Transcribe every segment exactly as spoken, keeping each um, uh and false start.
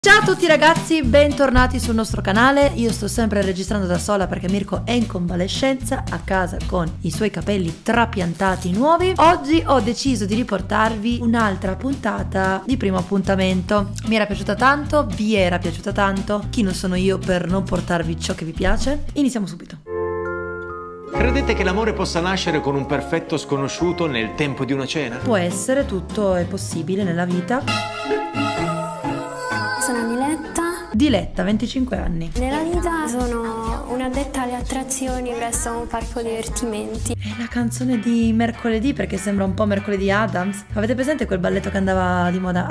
Ciao a tutti ragazzi, bentornati sul nostro canale. Io sto sempre registrando da sola perché Mirko è in convalescenza a casa con i suoi capelli trapiantati nuovi. Oggi ho deciso di riportarvi un'altra puntata di Primo Appuntamento. Mi era piaciuta tanto, vi era piaciuta tanto. Chi non sono io per non portarvi ciò che vi piace? Iniziamo subito. Credete che l'amore possa nascere con un perfetto sconosciuto nel tempo di una cena? Può essere, tutto è possibile nella vita. Sono Diletta. Diletta, venticinque anni. Nella vita sono un'addetta alle attrazioni presso un parco divertimenti. È la canzone di mercoledì perché sembra un po' Mercoledì Addams. Avete presente quel balletto che andava di moda?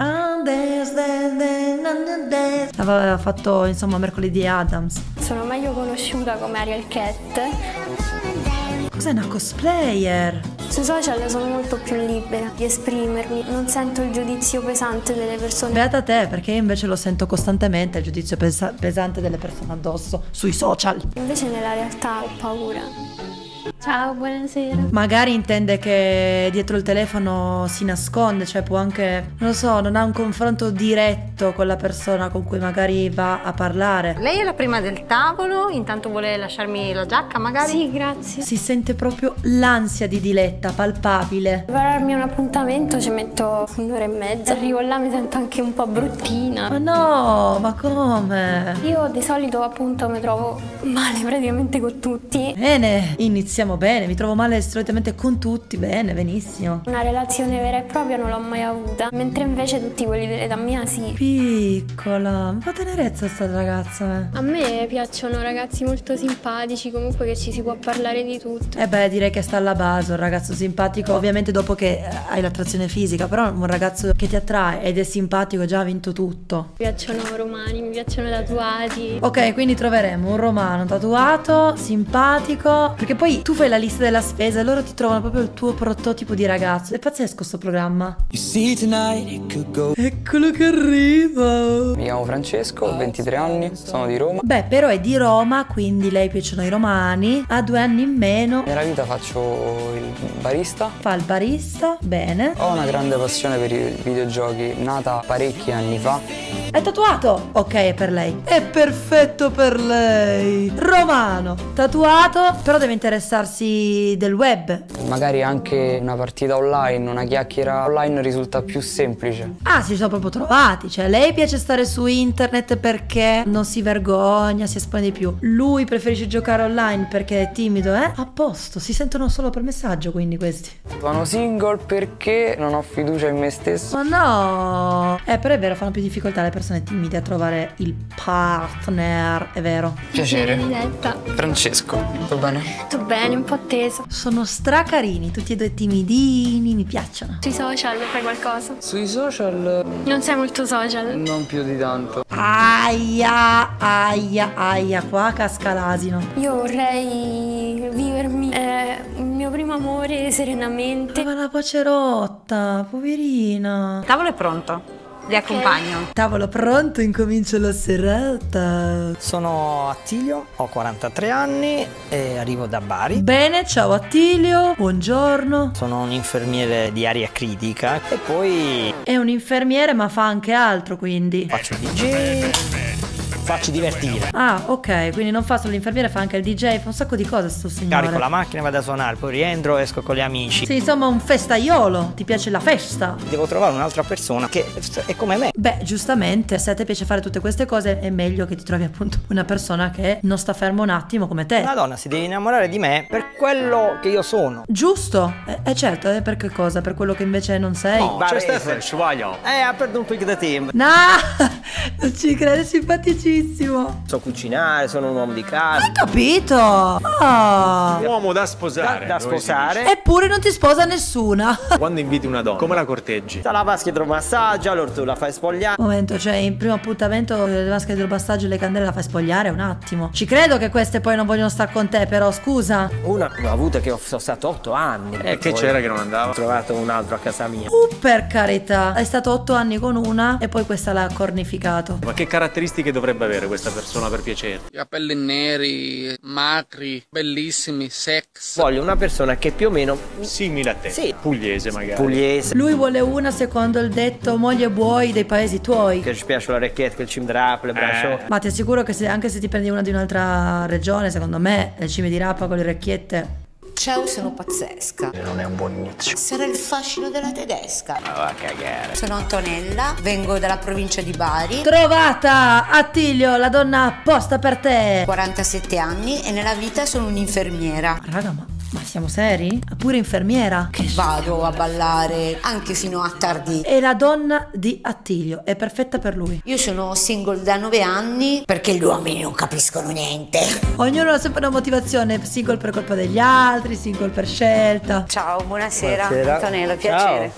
Aveva fatto insomma Mercoledì Addams. Sono meglio conosciuta come Ariel Cat. Cos'è una cosplayer? Sui social sono molto più libera di esprimermi, non sento il giudizio pesante delle persone. Beata te, perché io invece lo sento costantemente il giudizio pesa- pesante delle persone addosso sui social. Invece nella realtà ho paura. Ciao, buonasera. Magari intende che dietro il telefono si nasconde, cioè può anche, non lo so, non ha un confronto diretto con la persona con cui magari va a parlare. Lei è la prima del tavolo, intanto vuole lasciarmi la giacca magari? Sì, grazie. Si sente proprio l'ansia di Diletta, palpabile. Prepararmi un appuntamento ci metto un'ora e mezza. Arrivo là mi sento anche un po' bruttina. Ma no, ma come? Io di solito appunto mi trovo male praticamente con tutti. Bene, iniziamo bene, mi trovo male solitamente con tutti, bene, benissimo. Una relazione vera e propria non l'ho mai avuta, mentre invece tutti quelli dell'età mia sì. Piccola, un po' tenerezza sta ragazza. A me piacciono ragazzi molto simpatici, comunque che ci si può parlare di tutto. Eh beh, direi che sta alla base un ragazzo simpatico, ovviamente dopo che hai l'attrazione fisica, però un ragazzo che ti attrae ed è simpatico già ha vinto tutto. Mi piacciono romani, mi piacciono tatuati. Ok, quindi troveremo un romano tatuato, simpatico, perché poi tu fai la lista della spesa e loro ti trovano proprio il tuo prototipo di ragazzo. È pazzesco sto programma. Eccolo che arriva. Mi chiamo Francesco, ho ventitré anni, sono di Roma. Beh, però è di Roma, quindi lei piacciono i romani. Ha due anni in meno. Nella vita faccio il barista. Fa il barista, bene. Ho una grande passione per i videogiochi, nata parecchi anni fa. È tatuato? Ok, è per lei. È perfetto per lei. Romano, tatuato, però deve interessarsi del web. Magari anche una partita online, una chiacchiera online risulta più semplice. Ah, si sono proprio trovati. Cioè, lei piace stare su internet perché non si vergogna, si espone di più. Lui preferisce giocare online perché è timido, eh? A posto, si sentono solo per messaggio, quindi questi. Sono single perché non ho fiducia in me stesso. Ma no! Eh, però è vero, fanno più difficoltà le persone timide a trovare il partner, è vero. Piacere. Diletta. Francesco, tutto bene? Tutto bene, un po' teso. Sono stracarini, tutti e due timidini, mi piacciono. Sui social fai qualcosa? Sui social Non sei molto social? non più di tanto. Aia, aia, aia, qua casca l'asino. Io vorrei vivermi eh, il mio primo amore serenamente. Ma la pace rotta, poverina. Il tavolo è pronto, vi accompagno. Tavolo pronto, incomincio la serata. Sono Attilio, ho quarantatré anni e arrivo da Bari. Bene, ciao Attilio, buongiorno. Sono un infermiere di area critica e poi È un infermiere ma fa anche altro, quindi. faccio il D J, faccio divertire. Ah, ok, quindi non fa solo l'infermiere, fa anche il D J, fa un sacco di cose sto signore. Carico la macchina, vado a suonare, poi rientro, esco con gli amici. Sì, insomma un festaiolo, ti piace la festa? Devo trovare un'altra persona che è come me. Beh, giustamente, se a te piace fare tutte queste cose è meglio che ti trovi appunto una persona che non sta fermo un attimo come te. Una donna si deve innamorare di me per quello che io sono. Giusto? Eh, eh certo, eh, per che cosa? Per quello che invece non sei? C'è Stefano, ci voglio. Eh, ha perduto un po' di tempo. No, non ci credo, è simpaticissimo. So cucinare, sono un uomo di casa. Hai capito? Ah. Uomo da Da, sposare. da come si sposare. Eppure non ti sposa nessuna. dice. Quando inviti una donna, come la corteggi? La vasca idromassaggio, allora tu la fai spogliare. Momento, cioè in primo appuntamento le vasche del passaggio e le candele la fai spogliare un attimo. Ci credo che queste poi non vogliono star con te, però scusa. Una l'ho avuta che ho, sono stato otto anni. E che Poi c'era che non andava? Ho trovato un altro a casa mia. Uh, per carità, è stato otto anni con una e poi questa l'ha cornificato. Ma che caratteristiche dovrebbe dovrebbe avere questa persona per piacere? I capelli neri, magri, bellissimi, sex. Voglio una persona che più o meno Simile a te. Sì. Pugliese magari. pugliese, Lui vuole una secondo il detto moglie buoi dei paesi tuoi. che ci piace l'orecchietta, il cimdrap, le braccia. Eh. Ma ti assicuro che se, anche se ti prendi una di un'altra regione, secondo me le cime di rapa con le orecchiette. Ciao, sono pazzesca. Non è un buon inizio. Sarà il fascino della tedesca. Ma va a cagare. Sono Antonella, vengo dalla provincia di Bari, Trovata! Attilio, la donna apposta per te! quarantasette anni e nella vita sono un'infermiera. Raga, ma, ma siamo seri? Pure infermiera? Che Vado a ballare anche fino a tardi. È la donna di Attilio, è perfetta per lui. Io sono single da nove anni perché gli uomini non capiscono niente. Ognuno ha sempre una motivazione, single per colpa degli altri, single per scelta. Ciao, buonasera. Buonasera. Antonella, piacere.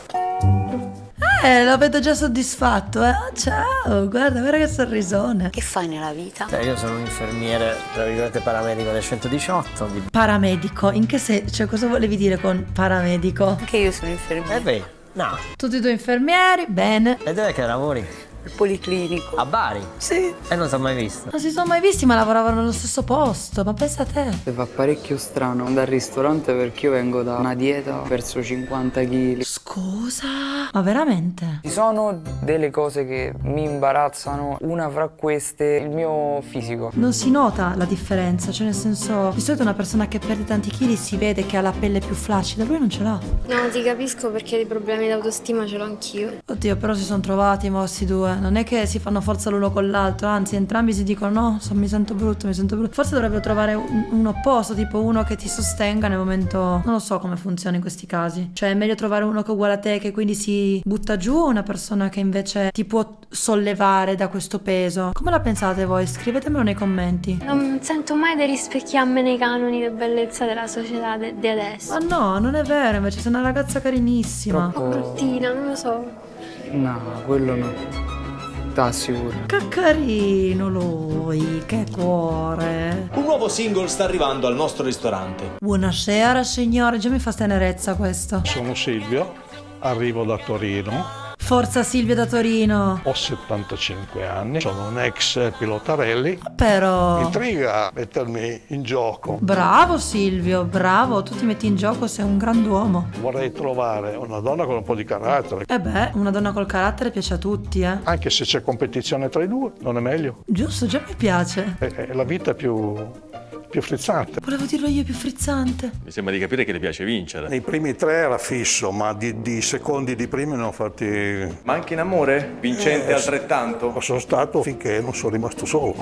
Eh, lo vedo già soddisfatto, eh. Oh, ciao, guarda, guarda che sorrisone. Che fai nella vita? Cioè, io sono un infermiere, tra virgolette paramedico del centodiciotto. Di... Paramedico, in che senso? Cioè, cosa volevi dire con paramedico? Anche io sono infermiera. Eh beh, no. Tutti e due infermieri, bene. E dove che lavori? Il policlinico. A Bari? Sì. E non si è mai visto. Non si sono mai visti, ma lavoravano nello stesso posto. Ma pensa a te. Mi fa parecchio strano andare al ristorante perché io vengo da una dieta, ho perso cinquanta chili. Scusa? Ma veramente? Ci sono delle cose che mi imbarazzano, una fra queste il mio fisico. Non si nota la differenza, cioè nel senso, di solito una persona che perde tanti chili si vede che ha la pelle più flaccida, lui non ce l'ha. No, ti capisco perché dei problemi d'autostima ce l'ho anch'io. Oddio, però si sono trovati mossi due. Non è che si fanno forza l'uno con l'altro, anzi entrambi si dicono no, so, mi sento brutto, mi sento brutto. Forse dovrebbero trovare un, un opposto, tipo uno che ti sostenga nel momento. Non lo so come funziona in questi casi. Cioè è meglio trovare uno che è uguale a te, che quindi si butta giù, o una persona che invece ti può sollevare da questo peso. Come la pensate voi? Scrivetemelo nei commenti. Non sento mai di rispecchiarmi nei canoni di bellezza della società de- di adesso. Ma no, non è vero, invece sei una ragazza carinissima. Un po' bruttina, non lo so. No, quello no. T'assicuro. Che carino lui, che cuore. Un nuovo single sta arrivando al nostro ristorante. Buonasera signore, già mi fa tenerezza questo. Sono Silvio, arrivo da Torino, Forza Silvio da Torino. ho settantacinque anni, sono un ex pilotarelli. Però Mi intriga mettermi in gioco. bravo Silvio, bravo, tu ti metti in gioco, sei un grand'uomo. Vorrei trovare una donna con un po' di carattere. E beh, una donna col carattere piace a tutti, eh. Anche se c'è competizione tra i due, non è meglio. Giusto, già mi piace. È, è la vita più, più frizzante. Volevo dirlo io, più frizzante. Mi sembra di capire che le piace vincere. Nei primi tre era fisso, ma di, di secondi di primi ne ho fatti... Ma anche in amore? Vincente Eh, altrettanto? Lo sono stato finché non sono rimasto solo.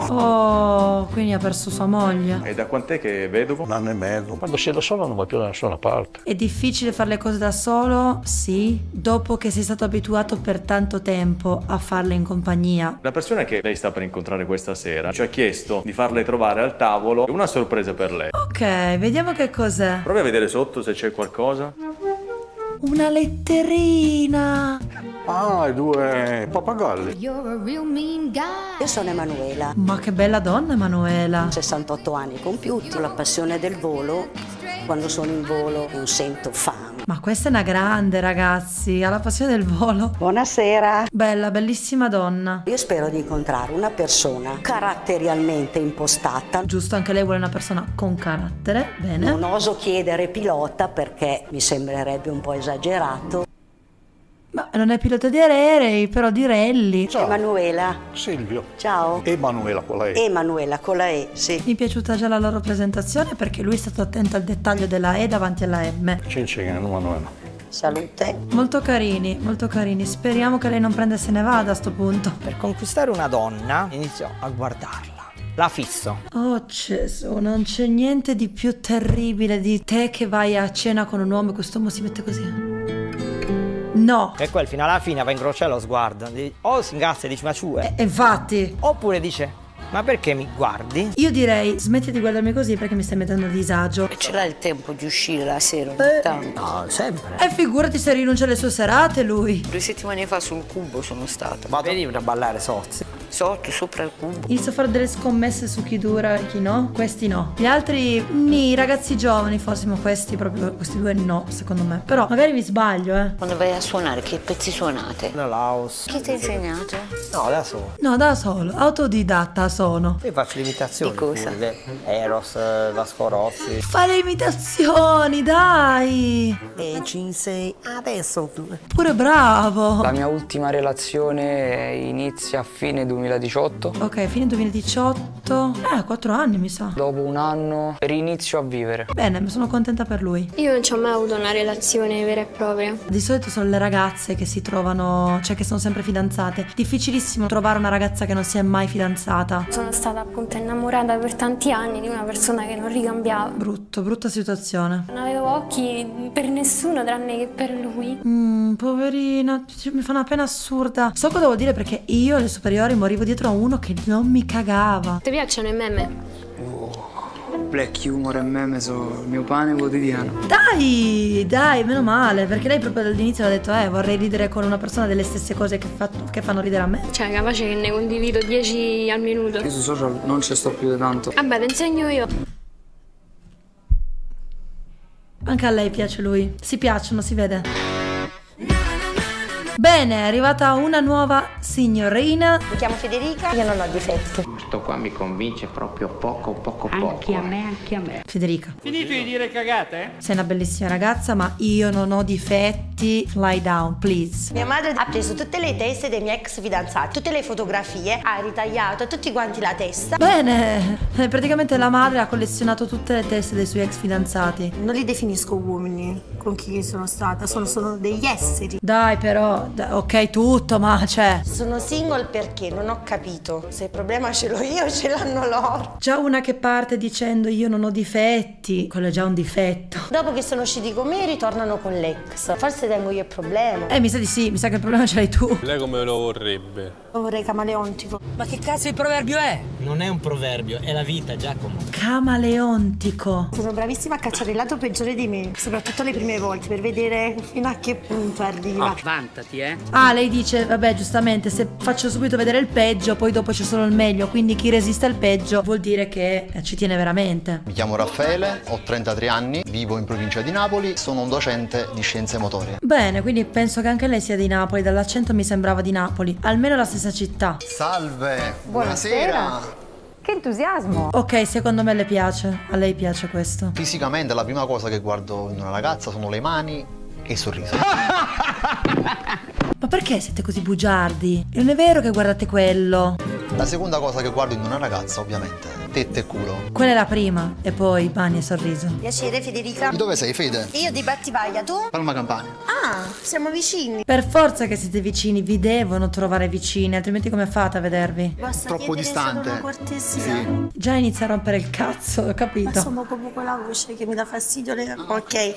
Oh, quindi ha perso sua moglie. E da quant'è che è vedovo? Un anno e mezzo. Quando sei da solo non vai più da nessuna parte. È difficile fare le cose da solo? Sì, dopo che sei stato abituato per tanto tempo a farle in compagnia. La persona che lei sta per incontrare questa sera ci ha chiesto di farle trovare al tavolo una sorpresa per lei. Ok, vediamo che cos'è. Provi a vedere sotto se c'è qualcosa. Una letterina. Ah, i due pappagalli. Io sono Emanuela, Ma che bella donna, Emanuela. sessantotto anni compiuti, ho la passione del volo. Quando sono in volo non sento fame. Ma questa è una grande, ragazzi, ha la passione del volo. Buonasera. Bella, bellissima donna. Io spero di incontrare una persona caratterialmente impostata. Giusto, anche lei vuole una persona con carattere. Bene. Non oso chiedere pilota perché mi sembrerebbe un po' esagerato. Ma non è pilota di aerei, però di rally. Ciao. Emanuela. Silvio. Ciao. Emanuela con la E. Emanuela con la E, sì. Mi è piaciuta già la loro presentazione perché lui è stato attento al dettaglio della E davanti alla M. Cincin, Emanuela. Salute. Molto carini, molto carini. Speriamo che lei non prenda e se ne vada a sto punto. Per conquistare una donna inizio a guardarla. La fisso. Oh Gesù, non c'è niente di più terribile di te che vai a cena con un uomo e quest'uomo si mette così. No. E quel fino alla fine va in croce lo sguardo. O si ingassa e dice ma ciù. E infatti. Oppure dice ma perché mi guardi? Io direi smetti di guardarmi così perché mi stai mettendo a disagio. E ce l'ha il tempo di uscire la sera ogni Eh. tanto? No, sempre. E figurati se rinuncia alle sue serate lui. Due settimane fa sul cubo sono stata. Ma venivano a ballare sozzi. Sotto, sopra il cubo. Inizio a fare delle scommesse su chi dura e chi no. Questi no. Gli altri, ni, ragazzi giovani forse, ma questi proprio, questi due no, secondo me. Però magari mi sbaglio, eh. Quando vai a suonare, che pezzi suonate? La Laos. Chi ti ha insegnato? No, da solo. No, da solo, autodidatta sono. Io faccio l'imitazione. Di cosa? pure, Eros, Vasco Rossi. Fai le imitazioni, dai. E ci sei adesso tu. Pure bravo. La mia ultima relazione inizia a fine duemiladiciotto. Ok, fine duemiladiciotto. Eh, quattro anni mi sa. Dopo un anno rinizio a vivere. Bene, sono contenta per lui. Io non ci ho mai avuto una relazione vera e propria. Di solito sono le ragazze che si trovano, cioè che sono sempre fidanzate. Difficilissimo trovare una ragazza che non si è mai fidanzata. Sono stata appunto innamorata per tanti anni di una persona che non ricambiava. Brutto, brutta situazione. Non avevo occhi per nessuno tranne che per lui. Mmm, poverina, mi fa una pena assurda. So cosa vuol dire perché io alle superiori morivo dietro a uno che non mi cagava. Ti piacciono i meme? Black humor e meme sono il mio pane quotidiano. Dai, dai, meno male, perché lei proprio dall'inizio ha detto eh, vorrei ridere con una persona delle stesse cose che, fa, che fanno ridere a me. Cioè, capace che ne condivido dieci al minuto. Io sui social non ci sto più di tanto. Vabbè, ti insegno io. Anche a lei piace lui. Si piacciono, si vede. Bene, è arrivata una nuova signorina. Mi chiamo Federica, io non ho difetti. Questo qua mi convince proprio poco, poco, poco. Anche a me, anche a me. Federica. Finito di dire cagate? Sei una bellissima ragazza, ma io non ho difetti. Lie down, please. Mia madre ha preso tutte le teste dei miei ex fidanzati, tutte le fotografie, ha ritagliato a tutti quanti la testa. Bene, praticamente la madre ha collezionato tutte le teste dei suoi ex fidanzati. Non li definisco uomini con chi sono stata, sono, sono degli esseri. Dai però, ok tutto, ma cioè... Sono single perché non ho capito se il problema ce l'ho io o ce l'hanno loro. Già una che parte dicendo io non ho difetti, quello è già un difetto. Dopo che sono usciti con me ritornano con l'ex. Forse tengo io il problema. Eh, mi sa di sì, mi sa che il problema ce l'hai tu. Lei come lo vorrebbe? Lo vorrei camaleontico. Ma che cazzo di proverbio è? Non è un proverbio, è la vita, Giacomo. Camaleontico. Sono bravissima a cacciare il lato peggiore di me, soprattutto le prime volte, per vedere fino a che punto arriva. Oh, vantati, eh. Ah, lei dice, vabbè, giustamente, se faccio subito vedere il peggio, poi dopo c'è solo il meglio, quindi chi resiste al peggio vuol dire che ci tiene veramente. Mi chiamo Raffaele, ho trentatré anni, vivo in provincia di Napoli, sono un docente di scienze motorie. Bene, quindi penso che anche lei sia di Napoli, dall'accento mi sembrava di Napoli, almeno la stessa città. Salve, buonasera. buonasera. Che entusiasmo! Ok, secondo me le piace, a lei piace questo. Fisicamente la prima cosa che guardo in una ragazza sono le mani e il sorriso. Ma perché siete così bugiardi? Non è vero che guardate quello. La seconda cosa che guardo in una ragazza, ovviamente, tette e culo. Quella è la prima, e poi mani e sorriso. Piacere, Federica. Di dove sei, Fede? Io di Battipaglia, tu? Palma Campania. Ah, siamo vicini. Per forza che siete vicini, vi devono trovare vicini, altrimenti come fate a vedervi? Posso Troppo distante. Solo una cortesia? Sì. Già inizia a rompere il cazzo, ho capito. Ma sono proprio con la voce che mi dà fastidio. Le... Ok.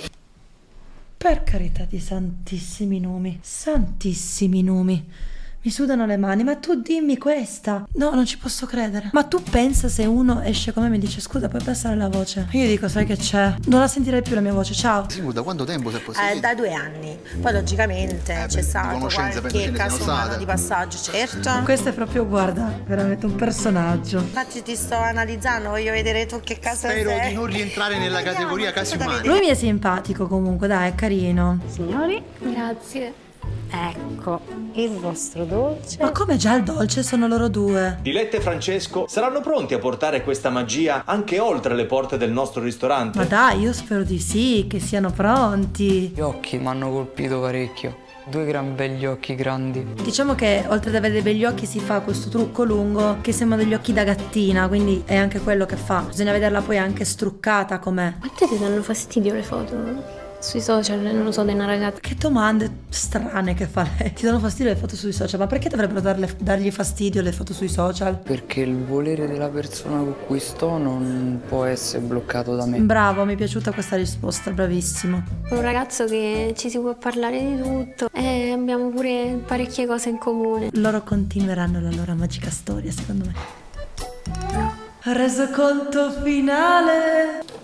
Per carità di santissimi nomi, santissimi nomi. Mi sudano le mani, ma tu dimmi questa. No, non ci posso credere. Ma tu pensa se uno esce con me e mi dice scusa, puoi passare la voce? Io dico, sai che c'è? Non la sentirei più la mia voce, ciao. Sì, da quanto tempo sei possibile? Eh, da due anni. Poi logicamente eh, c'è stato qualche caso umano di passaggio, certo. Questo è proprio, guarda, veramente un personaggio. Infatti ti sto analizzando, voglio vedere tu che caso sei. Spero di non rientrare nella categoria casi umani. Lui mi è simpatico comunque, dai, è carino. Signori, grazie. Ecco, il vostro dolce. Ma come già il dolce sono loro due? Diletta e Francesco saranno pronti a portare questa magia anche oltre le porte del nostro ristorante? Ma dai, io spero di sì, che siano pronti. Gli occhi mi hanno colpito parecchio. Due gran begli occhi grandi. Diciamo che oltre ad avere dei begli occhi si fa questo trucco lungo che sembrano degli occhi da gattina, quindi è anche quello che fa. Bisogna vederla poi anche struccata com'è. A te ti danno fastidio le foto? Sui social, non lo so, di una ragazza. Che domande strane che fa lei. Ti danno fastidio le foto sui social? Ma perché dovrebbero darle, dargli fastidio le foto sui social? Perché il volere della persona con cui sto non può essere bloccato da me. Bravo, mi è piaciuta questa risposta, bravissimo. Un ragazzo che ci si può parlare di tutto e abbiamo pure parecchie cose in comune. Loro continueranno la loro magica storia, secondo me. Resoconto finale.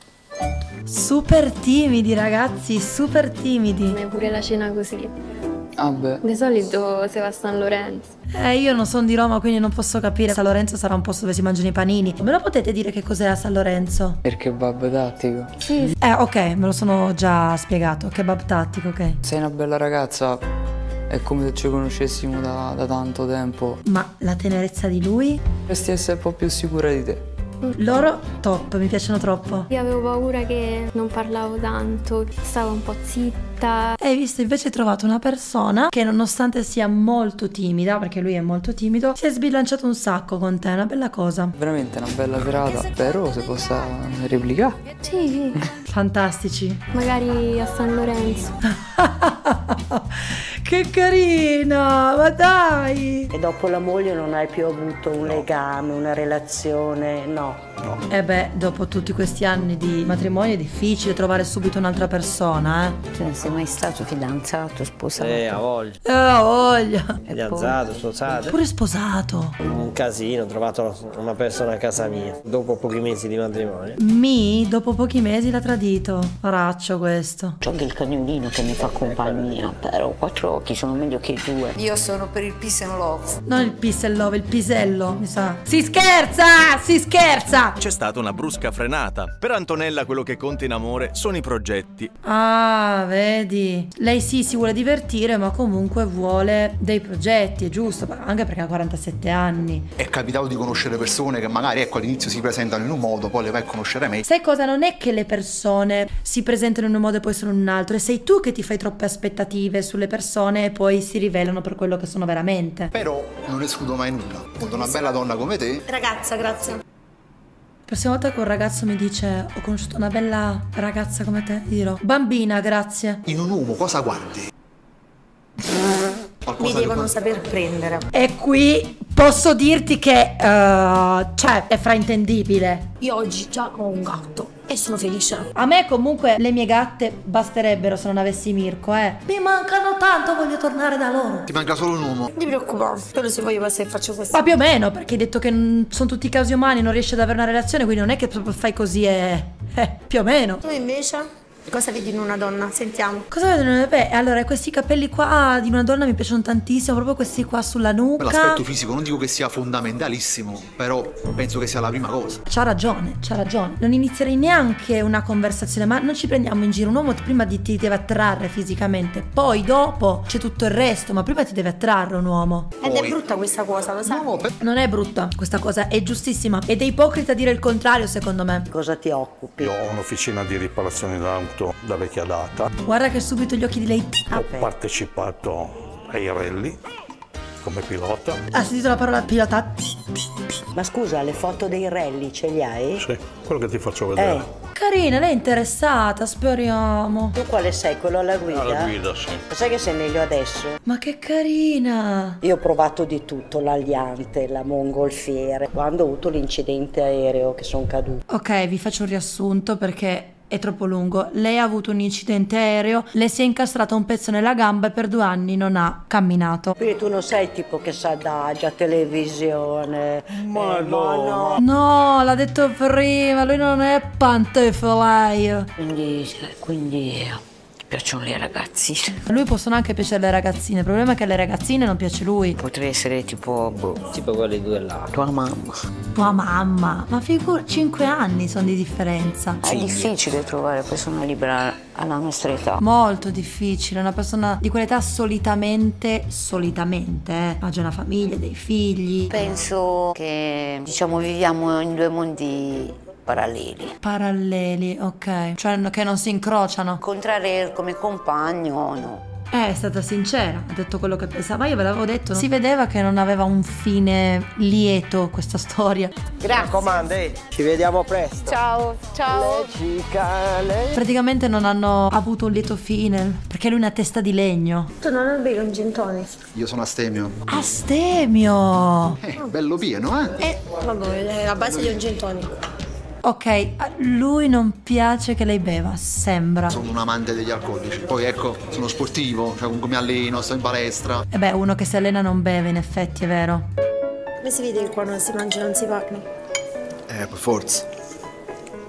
Super timidi ragazzi, super timidi. E pure la cena così. Ah beh. Di solito si va a San Lorenzo. Eh, io non sono di Roma, quindi non posso capire. San Lorenzo sarà un posto dove si mangiano i panini. Me lo potete dire che cos'è a San Lorenzo? Il kebab tattico. Sì. Eh, ok, me lo sono già spiegato. Kebab tattico, ok. Sei una bella ragazza, è come se ci conoscessimo da, da tanto tempo. Ma la tenerezza di lui? Dovresti essere un po' più sicura di te. Loro top, mi piacciono troppo. Io avevo paura che non parlavo tanto, stavo un po' zitta. Hai visto, invece hai trovato una persona che nonostante sia molto timida, perché lui è molto timido, si è sbilanciato un sacco con te, è una bella cosa. Veramente una bella serata, spero se possa replicare. Sì, fantastici. Magari a San Lorenzo. Che carina, ma dai! E dopo la moglie non hai più avuto un legame, una relazione, no. no. E beh, dopo tutti questi anni di matrimonio è difficile trovare subito un'altra persona, eh? Tu non sei mai stato fidanzato, sposato? Eh, a voglia. Eh, a voglia. Fidanzato, sposato. Pure sposato. Un casino, ho trovato una persona a casa mia, dopo pochi mesi di matrimonio. Mi, dopo pochi mesi l'ha tradito. Raccio questo. C'ho anche il cagnolino che mi fa compagnia, però quattro occhi sono meglio che due. Io sono per il peace and love. Non il peace and love, il pisello, mi sa. Si scherza! Si scherza! C'è stata una brusca frenata. Per Antonella quello che conta in amore sono i progetti. Ah, vedi. Lei sì, si vuole divertire, ma comunque vuole dei progetti, è giusto, anche perché ha quarantasette anni. È capitato di conoscere persone che magari, ecco, all'inizio si presentano in un modo, poi le vai a conoscere meglio. Sai cosa? Non è che le persone si presentano in un modo e poi sono in un altro, e sei tu che ti fai troppe aspettative sulle persone e poi si rivelano per quello che sono veramente. Però non escludo mai nulla. Con una bella donna come te. Ragazza, grazie. La prossima volta che un ragazzo mi dice ho conosciuto una bella ragazza come te, gli dirò bambina, grazie. In un uomo cosa guardi? Mi devono saper prendere. E qui posso dirti che uh, cioè è fraintendibile. Io oggi già ho un gatto e sono felice. A me comunque le mie gatte basterebbero se non avessi Mirko, eh. Mi mancano tanto, voglio tornare da loro. Ti manca solo un uomo. Non ti preoccupare, però se voglio passare faccio questo. Ma più o meno, perché hai detto che sono tutti casi umani, non riesci ad avere una relazione, quindi non è che proprio fai così e... Eh, più o meno. Tu invece? Cosa vedi in una donna? Sentiamo. Cosa vedo in una... Beh, allora questi capelli qua di una donna mi piacciono tantissimo, proprio questi qua sulla nuca. L'aspetto fisico non dico che sia fondamentalissimo, però penso che sia la prima cosa. C'ha ragione, c'ha ragione. Non inizierei neanche una conversazione, ma non ci prendiamo in giro. Un uomo prima di, ti deve attrarre fisicamente, poi dopo c'è tutto il resto, ma prima ti deve attrarre un uomo. Ed è brutta questa cosa, lo sai? No, per... Non è brutta questa cosa, è giustissima. Ed è ipocrita dire il contrario, secondo me. Cosa ti occupi? Io ho un'officina di riparazione d'auto da vecchia data. Guarda che subito gli occhi di lei. Ho partecipato ai rally come pilota. Ha sentito la parola pilota? Ma scusa, le foto dei rally ce li hai? Sì, quello che ti faccio vedere. Eh. Carina, lei è interessata, speriamo. Tu quale sei? Quello alla guida? Alla guida, sì. Sai che sei meglio adesso? Ma che carina! Io ho provato di tutto, l'aliante, la mongolfiere, quando ho avuto l'incidente aereo che sono caduto. Ok, vi faccio un riassunto perché è troppo lungo. Lei ha avuto un incidente aereo, le si è incastrato un pezzo nella gamba e per due anni non ha camminato. Quindi tu non sei il tipo che sa adagia, televisione. Ma eh, no, no. No, l'ha detto prima, lui non è pantofolaio. Quindi, quindi piacciono le ragazzine. A lui possono anche piacere le ragazzine, il problema è che alle ragazzine non piace lui. Potrei essere tipo, boh, tipo quelli due là. tua mamma. Tua mamma, ma figura, cinque anni sono di differenza. È difficile trovare persona libera alla nostra età. Molto difficile, una persona di quell'età solitamente, solitamente, eh, ha già una famiglia, dei figli. Penso che, diciamo, viviamo in due mondi paralleli. Paralleli, ok. Cioè che non si incrociano. Incontrare come compagno, no. Eh, è stata sincera, ha detto quello che pensava. Io ve l'avevo detto, no? Si vedeva che non aveva un fine lieto questa storia. Grazie. Mi raccomando, eh, ci vediamo presto. Ciao, ciao. Le cicale. Praticamente non hanno avuto un lieto fine, perché lui è una testa di legno. Tu non è vero un gin tonic? Io sono astemio. Astemio! Eh, bello pieno, eh? Eh, vabbè, è la base di un gin tonic. Ok, a lui non piace che lei beva, sembra. Sono un amante degli alcolici. Poi ecco, sono sportivo, cioè comunque mi alleno, sto in palestra. E beh, uno che si allena non beve, in effetti, è vero. Come si vede che quando si mangia non si parla? Eh, per forza.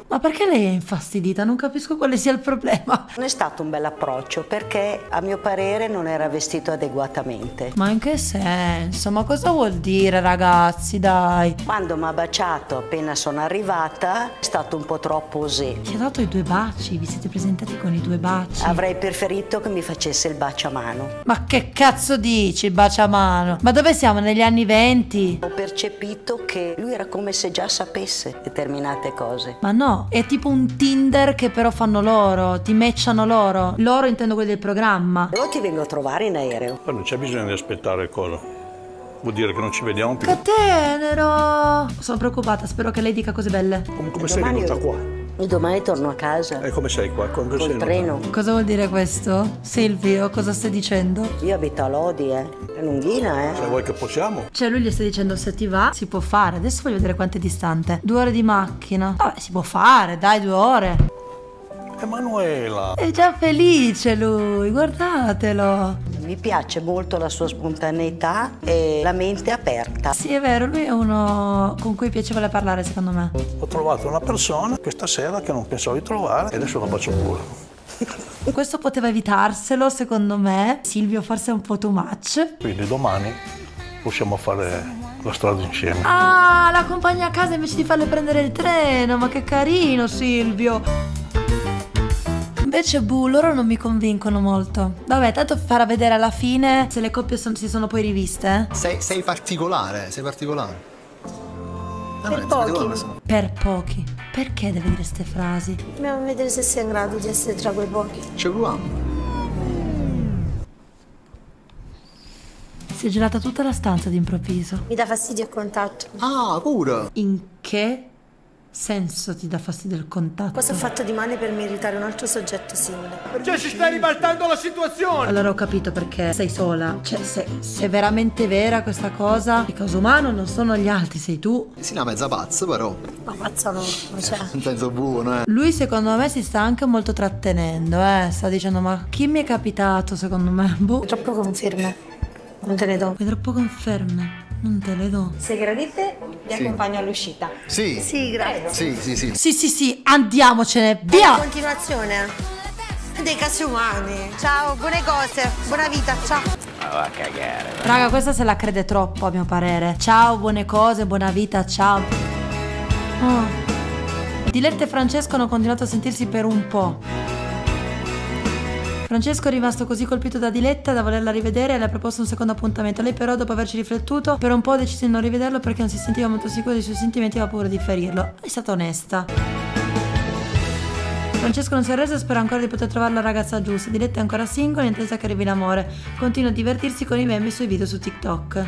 Ma perché lei è infastidita? Non capisco quale sia il problema. Non è stato un bel approccio perché a mio parere non era vestito adeguatamente. Ma in che senso? Ma cosa vuol dire, ragazzi, dai? Quando mi ha baciato appena sono arrivata è stato un po' troppo osé. Ti ha dato i due baci, vi siete presentati con i due baci. Avrei preferito che mi facesse il bacio a mano. Ma che cazzo dici, il bacio a mano? Ma dove siamo, negli anni venti? Ho percepito che lui era come se già sapesse determinate cose. Ma no, è tipo un Tinder che però fanno loro, ti matchano loro. Loro intendo quelli del programma. Io ti vengo a trovare in aereo. Ma non c'è bisogno di aspettare cosa. Vuol dire che non ci vediamo più. Che tenero! Sono preoccupata, spero che lei dica cose belle. Come, come sei venuta qua? E domani torno a casa. E come sei qua? Come Col sei treno. Cosa vuol dire questo? Silvio, cosa stai dicendo? Io abito a Lodi, eh. È lunghina, eh. Se vuoi che possiamo. Cioè lui gli sta dicendo se ti va, si può fare. Adesso voglio vedere quanto è distante. Due ore di macchina. Vabbè, si può fare, dai, due ore. Emanuela. È già felice lui, guardatelo. Mi piace molto la sua spontaneità e la mente aperta. Sì, è vero, lui è uno con cui è piacevole parlare, secondo me. Ho trovato una persona questa sera che non pensavo di trovare e adesso la bacio pure. Questo poteva evitarselo, secondo me. Silvio forse è un po' too much. Quindi domani possiamo fare la strada insieme. Ah, la accompagna a casa invece di farle prendere il treno. Ma che carino, Silvio. Invece, buh, loro non mi convincono molto. Vabbè, tanto farà vedere alla fine se le coppie son, si sono poi riviste. Sei, sei particolare, sei particolare. Per no, pochi. Per pochi. Perché deve dire ste frasi? Dobbiamo vedere se sei in grado di essere tra quei pochi. Ci proviamo. Si è girata tutta la stanza d'improvviso. Mi dà fastidio il contatto. Ah, pure. In che senso ti dà fastidio il contatto? Cosa ho fatto di male per meritare un altro soggetto simile? Cioè si sta ribaltando la situazione. Allora ho capito perché sei sola. Cioè se, se è veramente vera questa cosa, il caso umano non sono gli altri, sei tu. Sì, una mezza pazza però. Ma pazza no, cioè. In senso buono, eh. Lui secondo me si sta anche molto trattenendo, eh. Sta dicendo ma chi mi è capitato secondo me? Boh. Troppo conferme. Non te ne do. Vuoi troppo conferme? Non te le do. Se gradite, vi Sì. accompagno all'uscita. Sì. Sì, grazie. Sì, sì, sì. Sì, sì, sì, andiamocene, via! In continuazione dei casi umani. Ciao, buone cose, buona vita, ciao. Ma va a cagare. Raga, questa se la crede troppo a mio parere. Ciao, buone cose, buona vita, ciao. Oh. Diletta e Francesco hanno continuato a sentirsi per un po'. Francesco è rimasto così colpito da Diletta da volerla rivedere e le ha proposto un secondo appuntamento. Lei però, dopo averci riflettuto, per un po' ha deciso di non rivederlo perché non si sentiva molto sicuro dei suoi sentimenti e aveva paura di ferirlo. È stata onesta. Francesco non si è arreso e spera ancora di poter trovare la ragazza giusta. Diletta è ancora single in attesa che arrivi l'amore. Continua a divertirsi con i meme e i suoi video su TikTok.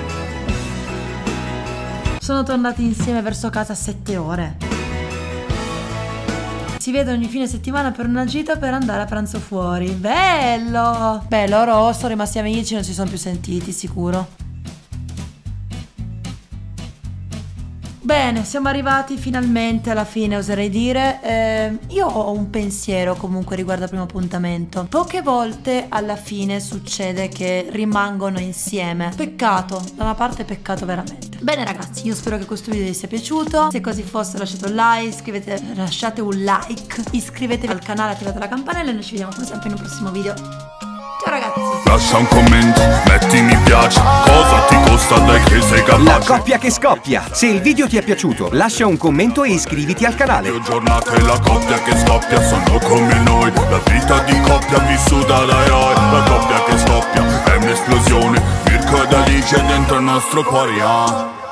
Sono tornati insieme verso casa a sette ore. Si vedono ogni fine settimana per una gita per andare a pranzo fuori. Bello! Beh, loro sono rimasti amici, non si sono più sentiti, sicuro. Bene, siamo arrivati finalmente alla fine, oserei dire. Eh, io ho un pensiero comunque riguardo al primo appuntamento. Poche volte alla fine succede che rimangono insieme. Peccato, da una parte peccato veramente. Bene ragazzi, io spero che questo video vi sia piaciuto. Se così fosse lasciate un like, iscrivete, lasciate un like, iscrivetevi al canale, attivate la campanella e noi ci vediamo come sempre in un prossimo video. Ciao ragazzi. Lascia un commento, metti mi piace. Cosa ti costa, dai che sei capace. La coppia che scoppia. Se il video ti è piaciuto, lascia un commento e iscriviti al canale. Le giornate la coppia che scoppia sono come noi. La vita di coppia vissuta dai eroi. La coppia che scoppia è un'esplosione. Mirko ed Alice dentro il nostro cuore, ah.